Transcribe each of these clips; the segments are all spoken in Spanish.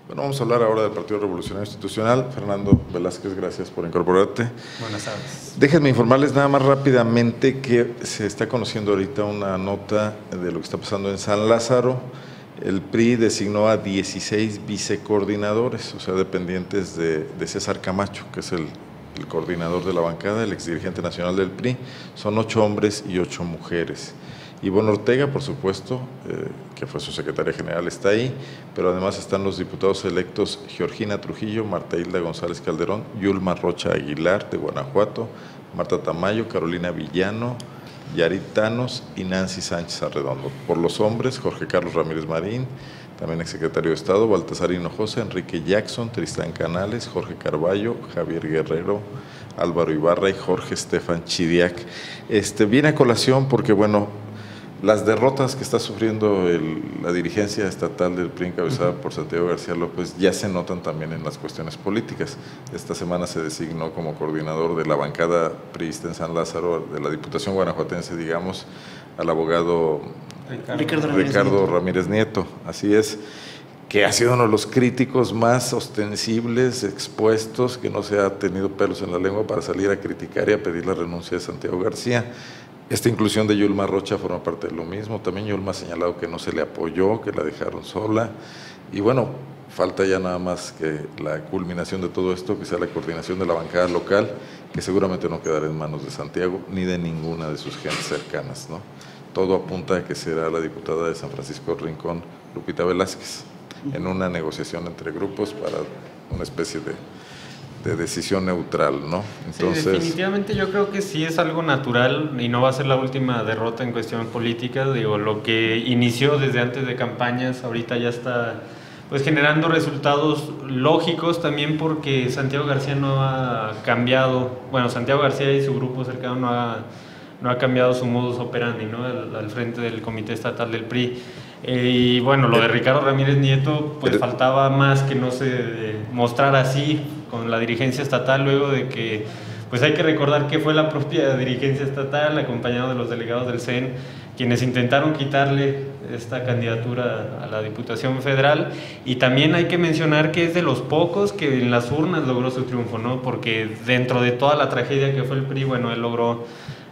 Bueno, vamos a hablar ahora del Partido Revolucionario Institucional. Fernando Velázquez, gracias por incorporarte. Buenas tardes. Déjenme informarles nada más rápidamente que se está conociendo ahorita una nota de lo que está pasando en San Lázaro. El PRI designó a 16 vicecoordinadores, o sea, dependientes de César Camacho, que es el coordinador de la bancada, el exdirigente nacional del PRI. Son 8 hombres y 8 mujeres. Ivonne Ortega, por supuesto, que fue su secretaria general, está ahí, pero además están los diputados electos Georgina Trujillo, Marta Hilda González Calderón, Yulma Rocha Aguilar, de Guanajuato, Marta Tamayo, Carolina Villano, Yarit Thanos y Nancy Sánchez Arredondo. Por los hombres, Jorge Carlos Ramírez Marín, también exsecretario de Estado, Baltasar Hinojosa, Enrique Jackson, Tristán Canales, Jorge Carballo, Javier Guerrero, Álvaro Ibarra y Jorge Estefan Chidiac. Viene a colación porque, bueno, las derrotas que está sufriendo la dirigencia estatal del PRI encabezada por Santiago García López ya se notan también en las cuestiones políticas. Esta semana se designó como coordinador de la bancada priista en San Lázaro, de la Diputación guanajuatense, digamos, al abogado Ricardo Ramírez Nieto. Así es, que ha sido uno de los críticos más ostensibles, expuestos, que no se ha tenido pelos en la lengua para salir a criticar y a pedir la renuncia de Santiago García. Esta inclusión de Yulma Rocha forma parte de lo mismo. También Yulma ha señalado que no se le apoyó, que la dejaron sola. Y bueno, falta ya nada más que la culminación de todo esto, que sea la coordinación de la bancada local, que seguramente no quedará en manos de Santiago ni de ninguna de sus gentes cercanas, ¿no? Todo apunta a que será la diputada de San Francisco Rincón, Lupita Velázquez, en una negociación entre grupos para una especie de decisión neutral, ¿no? Entonces, sí, definitivamente yo creo que sí es algo natural y no va a ser la última derrota en cuestión política. Digo, lo que inició desde antes de campañas ahorita ya está pues generando resultados lógicos también, porque Santiago García no ha cambiado, bueno, Santiago García y su grupo cercano no ha cambiado su modus operandi, ¿no? Al frente del Comité Estatal del PRI. Y bueno, lo de Ricardo Ramírez Nieto, pues faltaba más que no se mostrara así con la dirigencia estatal, luego de que, pues hay que recordar que fue la propia dirigencia estatal, acompañado de los delegados del CEN, quienes intentaron quitarle esta candidatura a la Diputación Federal. Y también hay que mencionar que es de los pocos que en las urnas logró su triunfo, ¿no? Porque dentro de toda la tragedia que fue el PRI, bueno, él logró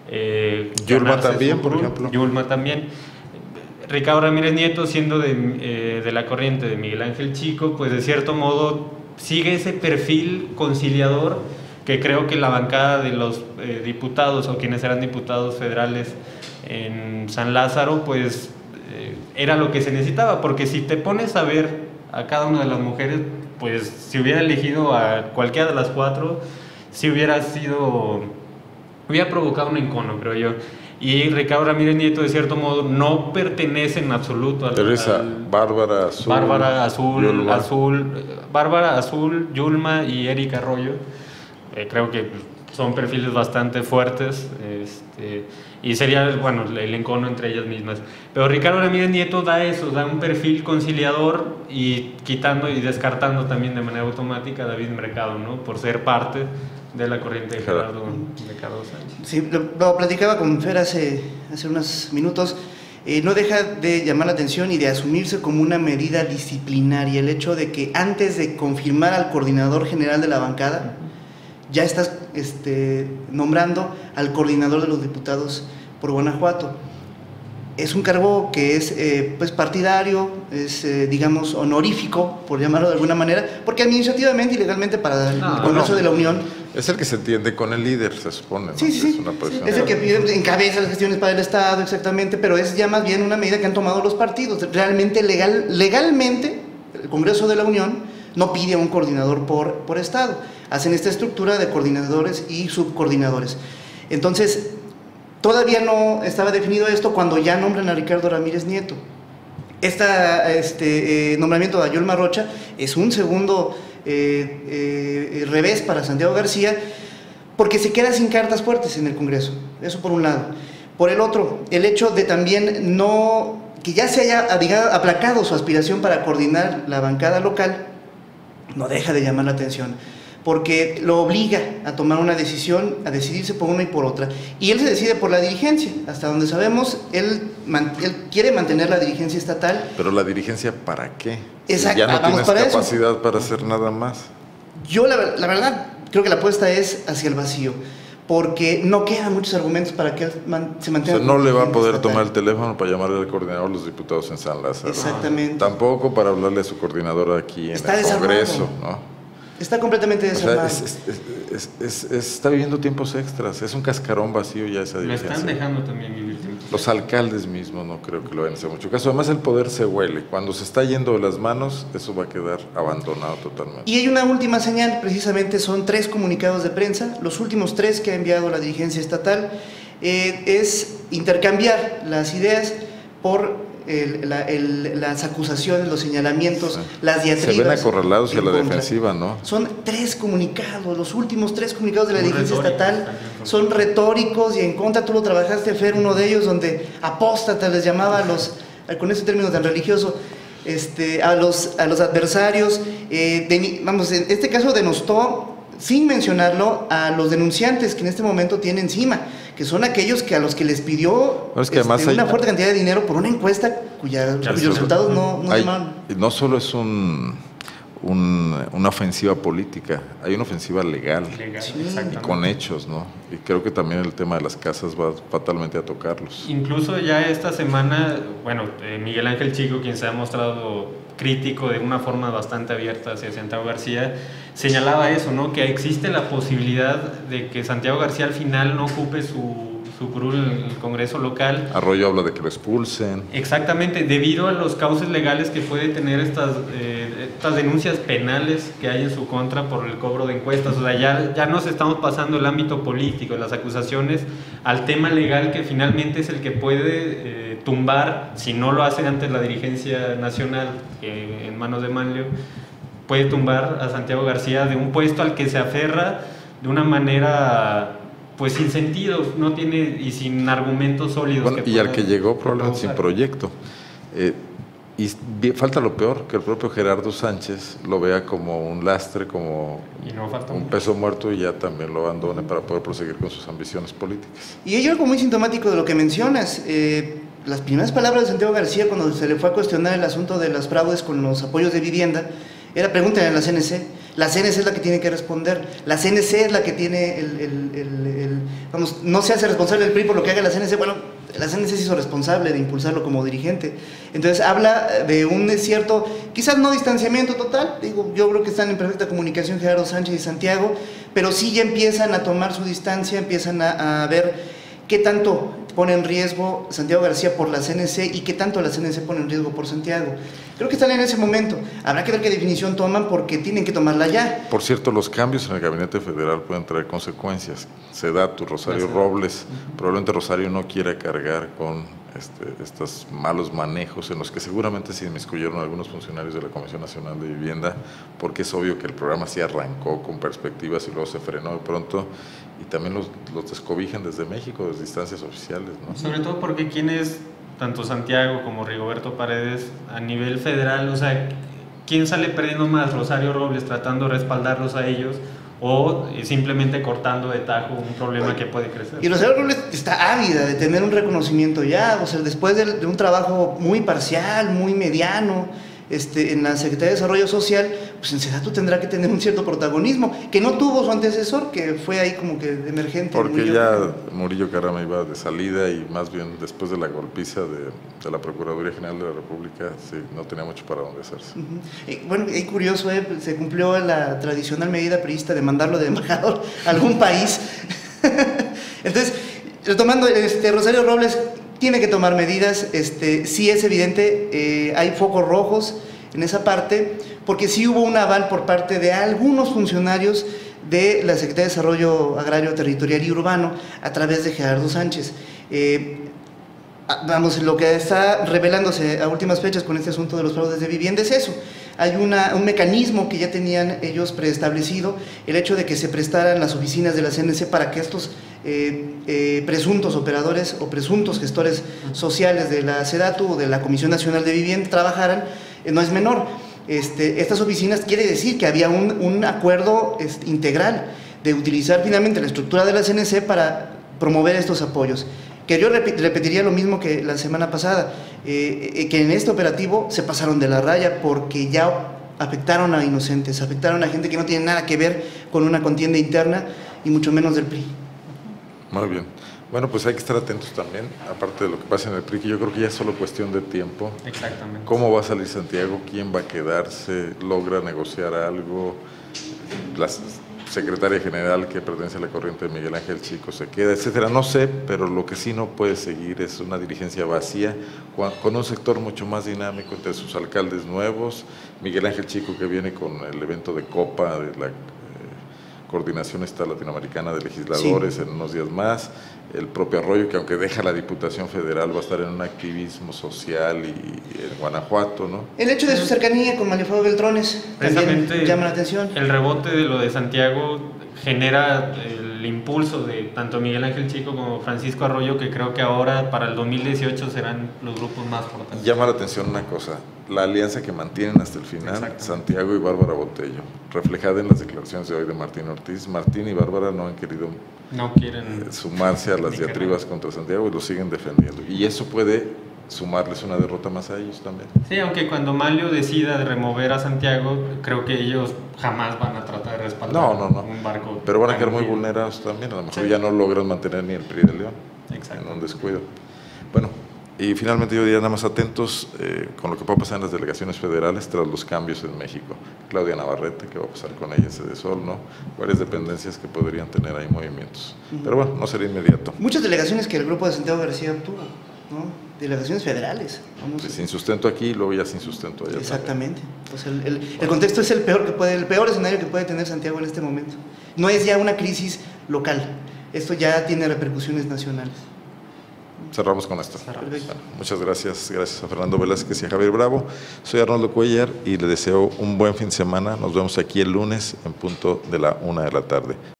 Yulma también, por ejemplo. Yulma también. Ricardo Ramírez Nieto, siendo de la corriente de Miguel Ángel Chico, pues de cierto modo sigue ese perfil conciliador que creo que la bancada de los diputados o quienes eran diputados federales en San Lázaro, pues era lo que se necesitaba, porque si te pones a ver a cada una de las mujeres, pues si hubiera elegido a cualquiera de las 4, sí hubiera provocado un encono, creo yo. Y Ricardo Ramírez Nieto, de cierto modo, no pertenece en absoluto al Bárbara Azul, Yulma y Erika Arroyo. Creo que son perfiles bastante fuertes, y sería, bueno, el encono entre ellas mismas. Pero Ricardo Ramírez Nieto da un perfil conciliador, y quitando y descartando también de manera automática a David Mercado, ¿no? Por ser parte de la corriente de Gerardo Sánchez. Sí, lo platicaba con Fer hace unos minutos. No deja de llamar la atención y de asumirse como una medida disciplinaria el hecho de que antes de confirmar al coordinador general de la bancada, ya estás nombrando al coordinador de los diputados por Guanajuato. Es un cargo que es pues partidario, es digamos honorífico, por llamarlo de alguna manera, porque administrativamente y legalmente para el Congreso de la Unión es el que se entiende con el líder, se supone, ¿no? Sí. Es una posición. Es el que encabeza las gestiones para el Estado, exactamente, pero es ya más bien una medida que han tomado los partidos. Realmente, legalmente, el Congreso de la Unión no pide a un coordinador por Estado. Hacen esta estructura de coordinadores y subcoordinadores. Entonces, todavía no estaba definido esto cuando ya nombran a Ricardo Ramírez Nieto. Este nombramiento de Yulma Rocha es un segundo revés para Santiago García, porque se queda sin cartas fuertes en el Congreso. Eso por un lado. Por el otro, el hecho de también que ya se haya aplacado su aspiración para coordinar la bancada local, no deja de llamar la atención. porque lo obliga a tomar una decisión, a decidirse por una y por otra. Y él se decide por la dirigencia. Hasta donde sabemos, él quiere mantener la dirigencia estatal. Pero la dirigencia, ¿para qué? Exacto, Si ya no tienes para capacidad eso. para hacer nada más. Yo la verdad creo que la apuesta es hacia el vacío, porque no quedan muchos argumentos para que él se mantenga. O sea, no le va a poder estatal. tomar el teléfono para llamarle al coordinador de los diputados en San Lázaro. Exactamente. Tampoco para hablarle a su coordinador aquí en Está el Congreso, desarmado. ¿no? Está completamente O sea, desarmado. está viviendo tiempos extras, es un cascarón vacío ya esa Lo dirigencia. están dejando también vivir tiempos. Los alcaldes mismos no creo que lo vayan a hacer mucho caso. Además el poder se huele. Cuando se está yendo de las manos, eso va a quedar abandonado totalmente. Y hay una última señal, precisamente son 3 comunicados de prensa, los últimos 3 que ha enviado la dirigencia estatal, es intercambiar las ideas por las acusaciones, los señalamientos, Sí. las diatribas. Se ven acorralados y a en la contra. defensiva, ¿no? Son 3 comunicados, los últimos 3 comunicados de la Muy dirigencia retóricos estatal también. son retóricos y en contra. Tú lo trabajaste, Fer, uno de ellos donde apóstatas les llamaba a los, con ese término tan religioso, a los adversarios. Vamos, en este caso denostó, sin mencionarlo, a los denunciantes que en este momento tiene encima, que son aquellos a los que les pidió No, es que además una hay- fuerte cantidad de dinero por una encuesta cuyos resultados no Hay- llamaron. no solo es una ofensiva política, hay una ofensiva legal. Legal, Sí. Y exactamente. con hechos, ¿no? Y creo que también el tema de las casas va fatalmente a tocarlos. Incluso ya esta semana, bueno, Miguel Ángel Chico, quien se ha mostrado crítico de una forma bastante abierta hacia Santiago García, señalaba eso, ¿no? Que existe la posibilidad de que Santiago García al final no ocupe su curul en el Congreso local. Arroyo habla de que lo expulsen. Exactamente, debido a los cauces legales que puede tener estas denuncias penales que hay en su contra por el cobro de encuestas. O sea, ya nos estamos pasando el ámbito político, las acusaciones, al tema legal que finalmente es el que puede tumbar, si no lo hace antes la dirigencia nacional, en manos de Manlio, puede tumbar a Santiago García de un puesto al que se aferra de una manera pues sin sentido, no tiene y sin argumentos sólidos. Bueno, y al que llegó probablemente sin usar. proyecto. Falta lo peor, que el propio Gerardo Sánchez lo vea como un lastre, como Y no falta un mucho. peso muerto y ya también lo abandone para poder proseguir con sus ambiciones políticas. Y hay algo muy sintomático de lo que mencionas. Las primeras palabras de Santiago García cuando se le fue a cuestionar el asunto de las fraudes con los apoyos de vivienda era pregúntenle a la CNC. La CNC es la que tiene que responder. La CNC es la que tiene vamos, no se hace responsable del PRI por lo que haga la CNC. Bueno, la CNC se hizo responsable de impulsarlo como dirigente. Entonces habla de un cierto, quizás no distanciamiento total, digo, yo creo que están en perfecta comunicación Gerardo Sánchez y Santiago, pero sí ya empiezan a tomar su distancia, empiezan a ver qué tanto pone en riesgo Santiago García por la CNC y qué tanto la CNC pone en riesgo por Santiago. Creo que están en ese momento. Habrá que ver qué definición toman porque tienen que tomarla ya. Por cierto, los cambios en el gabinete federal pueden traer consecuencias. Sedatu, Rosario Robles, probablemente Rosario no quiera cargar con estos malos manejos en los que seguramente se inmiscuyeron algunos funcionarios de la Comisión Nacional de Vivienda, porque es obvio que el programa sí arrancó con perspectivas y luego se frenó de pronto, y también los descobijan desde México, desde instancias oficiales, ¿no? Sobre todo porque quienes, tanto Santiago como Rigoberto Paredes, a nivel federal, o sea, ¿quién sale perdiendo más? Rosario Robles tratando de respaldarlos a ellos o simplemente cortando de tajo un problema que puede crecer. Y Rosario Robles está ávida de tener un reconocimiento ya, o sea, después de un trabajo muy parcial, muy mediano, en la Secretaría de Desarrollo Social, pues en Sedatu tendrá que tener un cierto protagonismo, que no tuvo su antecesor, que fue ahí como que emergente. Porque ya Murillo Carama iba de salida y más bien después de la golpiza de la Procuraduría General de la República, sí, no tenía mucho para dónde hacerse. Bueno, es curioso, se cumplió la tradicional medida priista de mandarlo de embajador a algún país. Entonces, retomando, Rosario Robles tiene que tomar medidas, sí es evidente, hay focos rojos en esa parte, porque sí hubo un aval por parte de algunos funcionarios de la Secretaría de Desarrollo Agrario, Territorial y Urbano a través de Gerardo Sánchez. Vamos, lo que está revelándose a últimas fechas con este asunto de los fraudes de vivienda es eso. Hay un mecanismo que ya tenían ellos preestablecido, el hecho de que se prestaran las oficinas de la CNC para que estos presuntos operadores o presuntos gestores sociales de la Sedatu o de la Comisión Nacional de Vivienda trabajaran, no es menor. estas oficinas, quiere decir que había un acuerdo integral de utilizar finalmente la estructura de la CNC para promover estos apoyos. Que yo repetiría lo mismo que la semana pasada, que en este operativo se pasaron de la raya porque ya afectaron a inocentes, afectaron a gente que no tiene nada que ver con una contienda interna y mucho menos del PRI. Muy bien. Bueno, pues hay que estar atentos también, aparte de lo que pasa en el PRI, que yo creo que ya es solo cuestión de tiempo. Exactamente. ¿Cómo va a salir Santiago? ¿Quién va a quedarse? ¿Logra negociar algo? La secretaria general que pertenece a la corriente de Miguel Ángel Chico se queda, etcétera. No sé, pero lo que sí no puede seguir es una dirigencia vacía, con un sector mucho más dinámico entre sus alcaldes nuevos, Miguel Ángel Chico que viene con el evento de Copa de la Coordinación Latinoamericana de Legisladores en unos días más, el propio Arroyo que aunque deja la Diputación Federal va a estar en un activismo social y en Guanajuato, ¿no? El hecho de su cercanía con Mario Fabio Beltrones también llama la atención. El rebote de lo de Santiago genera el impulso de tanto Miguel Ángel Chico como Francisco Arroyo, que creo que ahora para el 2018 serán los grupos más importantes. Llama la atención una cosa, la alianza que mantienen hasta el final Santiago y Bárbara Botello, reflejada en las declaraciones de hoy de Martín Ortiz. Martín y Bárbara no han querido sumarse a las diatribas contra Santiago y lo siguen defendiendo. Y eso puede sumarles una derrota más a ellos también. Sí, aunque cuando Manlio decida de remover a Santiago, creo que ellos jamás van a tratar de respaldar un barco. Pero van a quedar muy vulnerados también, a lo mejor ya no logran mantener ni el PRI de León en un descuido. Bueno, y finalmente yo diría nada más atentos con lo que pueda pasar en las delegaciones federales tras los cambios en México. Claudia Navarrete, ¿qué va a pasar con ella? Sedesol, ¿no? Varias dependencias que podrían tener ahí movimientos. Pero bueno, no será inmediato. Muchas delegaciones que el grupo de Santiago García obtuvo, ¿no? Delegaciones federales. Sin sustento aquí y luego ya sin sustento allá. Exactamente. Pues el contexto es el peor escenario que puede tener Santiago en este momento. No es ya una crisis local, esto ya tiene repercusiones nacionales. Cerramos con esto. Bueno, muchas gracias. Gracias a Fernando Velázquez y a Javier Bravo. Soy Arnoldo Cuellar y le deseo un buen fin de semana. Nos vemos aquí el lunes en punto de la 1 de la tarde.